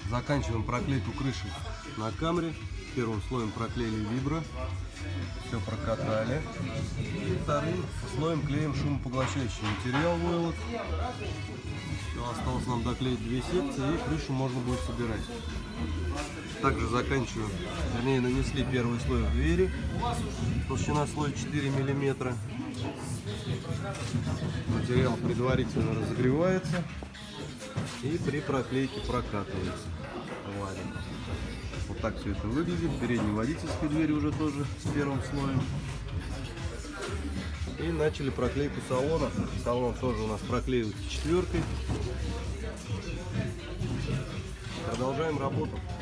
Заканчиваем проклейку крыши на Камри. Первым слоем проклеили вибро, все прокатали. И вторым слоем клеим шумопоглощающий материал войлок. Все, осталось нам доклеить 2 секции, и крышу можно будет собирать. Также заканчиваем, вернее, нанесли первый слой в двери. Толщина слоя 4 мм. Материал предварительно разогревается и при проклейке прокатывается. Вот так все это выглядит. Передняя водительская дверь уже тоже с первым слоем. И начали проклейку салона. Салон тоже у нас проклеивается 4-кой. Продолжаем работу.